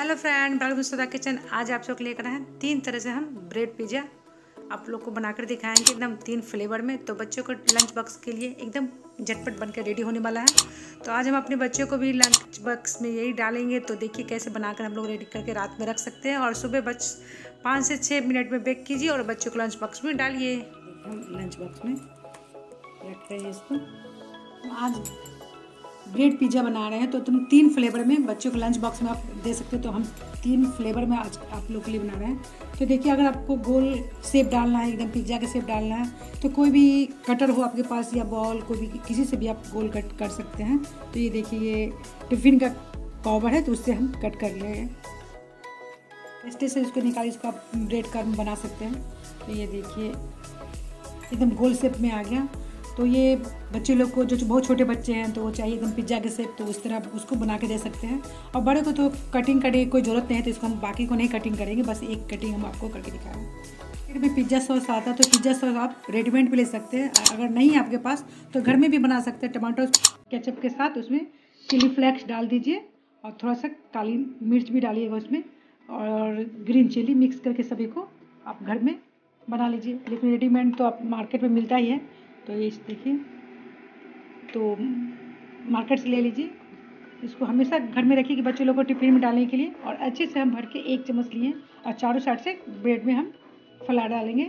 Hello friend, welcome to Sudha kitchen. आज आप लोग लेकर आए हैं 3 तरह से हम ब्रेड पिज़्ज़ा आप लोग को बनाकर दिखाएंगे, एकदम 3 फ्लेवर में। तो बच्चों को लंच बॉक्स के लिए एकदम झटपट बनकर रेडी होने वाला है। तो आज हम अपने बच्चों को भी लंच बॉक्स में यही डालेंगे। तो देखिए कैसे बनाकर हम लोग रेडी करके रात में रख सकते हैं और सुबह 5 से 6 मिनट में बेक कीजिए और बच्चों को लंच बॉक्स में डालिए। हम लंच बॉक्स में रख रहे हैं इसको। तो आज ब्रेड पिज़्ज़ा बना रहे हैं, तो तुम 3 फ्लेवर में बच्चों को लंच बॉक्स में आप दे सकते हो। तो हम 3 फ्लेवर में आज आप लोग के लिए बना रहे हैं। तो देखिए, अगर आपको गोल शेप डालना है, एकदम पिज़्ज़ा के शेप डालना है, तो कोई भी कटर हो आपके पास या बॉल, कोई भी किसी से भी आप गोल कट कर सकते हैं। तो ये देखिए, ये टिफ़िन का कवर है, तो उससे हम कट कर रहे हैं। इस से उसको निकाल, इसको आप ब्रेड का बना सकते हैं। तो ये देखिए एकदम गोल शेप में आ गया। तो ये बच्चे लोग को, जो बहुत छोटे बच्चे हैं, तो वो चाहिए एकदम पिज़्ज़ा के शेप, तो उस तरह आप उसको बना के दे सकते हैं। और बड़े को तो कटिंग करने की कोई ज़रूरत नहीं है, तो इसको हम बाकी को नहीं कटिंग करेंगे, बस एक कटिंग हम आपको करके दिखाएंगे। फिर भी पिज़्ज़ा सॉस आता है, तो पिज़्ज़ा सॉस आप रेडीमेड भी ले सकते हैं। अगर नहीं है आपके पास तो घर में भी बना सकते हैं। टमाटो केचप के साथ उसमें चिली फ्लेक्स डाल दीजिए और थोड़ा सा काली मिर्च भी डालिएगा उसमें, और ग्रीन चिली मिक्स करके सभी को आप घर में बना लीजिए। लेकिन रेडीमेड तो आप मार्केट में मिलता ही है। तो ये देखिए, तो मार्केट से ले लीजिए। इसको हमेशा घर में रखिए कि बच्चे लोग को टिफिन में डालने के लिए। और अच्छे से हम भर के 1 चम्मच लिए और चारों साइड से ब्रेड में हम फैला डालेंगे।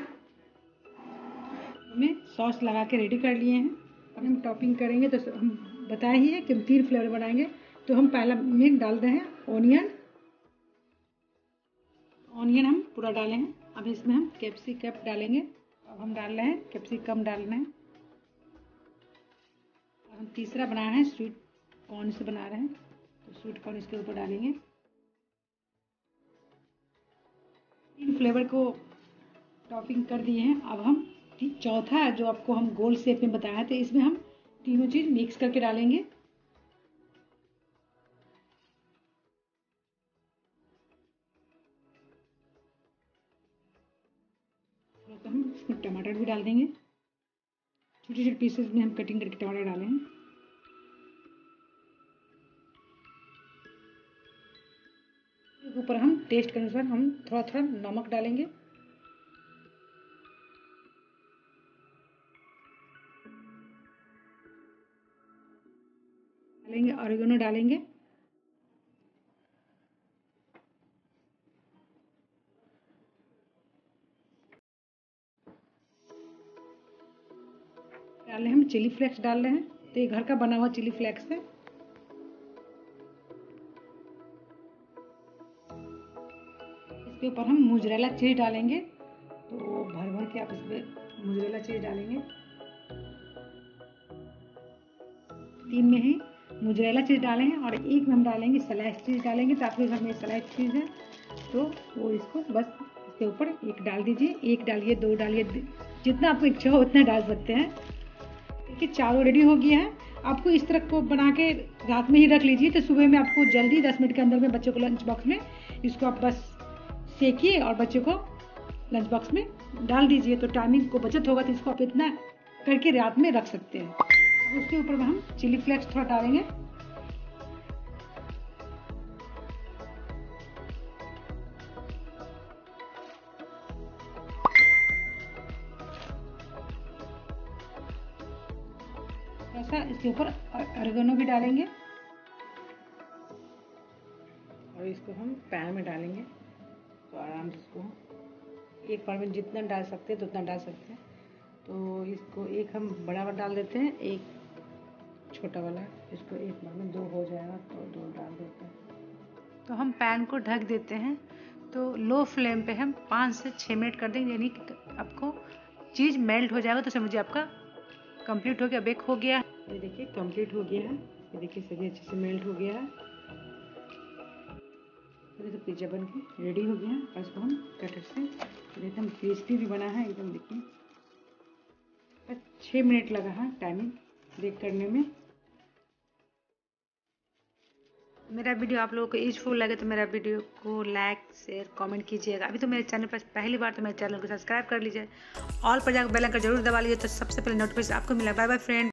हमें सॉस लगा के रेडी कर लिए हैं। अब हम टॉपिंग करेंगे। तो हम बताए ही है कि हम 3 फ्लेवर बनाएंगे। तो हम पहला में डाल रहे हैं ऑनियन हम पूरा डाले हैं। अब इसमें हम कैप्सिकम डालेंगे। अब हम डाल रहे हैं कैप्सिकम डाल रहे हैं। और हम तीसरा बना रहे हैं स्वीट कॉर्न से बना रहे हैं, तो स्वीट कॉर्न इसके ऊपर डालेंगे। 3 फ्लेवर को टॉपिंग कर दिए हैं। अब हम चौथा जो आपको हम गोल शेप में बताया था, इसमें हम तीनों चीज़ मिक्स करके डालेंगे। तो हम इसमें टमाटर भी डाल देंगे। छोटे छोटे पीसेस में हम कटिंग करके टमाटर डालें हैं। ऊपर हम टेस्ट के अनुसार हम थोड़ा थोड़ा नमक डालेंगे। ऑरिगेनो डालेंगे। डाल रहे हम चिली फ्लेक्स डाल रहे हैं। तो ये घर का बना हुआ चिली फ्लेक्स है। इसके ऊपर हम मोज़रेला चीज़ डालेंगे। तो भर भर के आप इसमें मोज़रेला चीज़ डालेंगे। 3 में ही मोज़रेला चीज़ डाले हैं और 1 में हम डालेंगे स्लाइस चीज़ डालेंगे। तो आपके घर में स्लाइस चीज़ है तो वो इसको बस इसके ऊपर 1 डाल दीजिए। 1 डालिए, 2 डालिए, जितना आपको इच्छा हो उतना डाल सकते हैं। देखिए चारों रेडी हो गया है। आपको इस तरह को बना के रात में ही रख लीजिए, तो सुबह में आपको जल्दी 10 मिनट के अंदर में बच्चों को लंच बॉक्स में इसको आप बस सेकिए और बच्चों को लंच बॉक्स में डाल दीजिए। तो टाइमिंग को बचत होगा। तो इसको आप इतना करके रात में रख सकते हैं। उसके ऊपर में हम चिली फ्लेक्स थोड़ा डालेंगे। ऐसा इसके ऊपर ऑरिगेनो भी डालेंगे और इसको हम पैन में डालेंगे। तो आराम से इसको एक बार में जितना डाल सकते हैं तो उतना डाल सकते हैं। तो इसको एक हम बड़ा वाला डाल देते हैं, एक छोटा वाला। इसको एक बार में 2 हो जाएगा तो 2 डाल देते हैं। तो हम पैन को ढक देते हैं। तो लो फ्लेम पे हम 5 से 6 मिनट कर देंगे, यानी आपको चीज़ मेल्ट हो जाएगा। तो समझिए आपका कंप्लीट हो गया, बेक हो गया। ये देखिए कंप्लीट हो गया है। ये देखिए सभी अच्छे से मेल्ट हो गया है। तो पिज़्ज़ा बन के रेडी हो गया है। और इसको हम कटर से एकदम क्रिस्पी भी बना है एकदम। देखिए 6 मिनट लगा है टाइमिंग बेक करने में। मेरा वीडियो आप लोगों को यूजफुल लगे तो मेरा वीडियो को लाइक शेयर कमेंट कीजिएगा। अभी तो मेरे चैनल पर पहली बार तो मेरे चैनल को सब्सक्राइब कर लीजिए। ऑल पर जाकर बेल आइकन जरूर दबा लीजिए, तो सबसे पहले नोटिफिकेशन आपको मिला। Bye bye friend.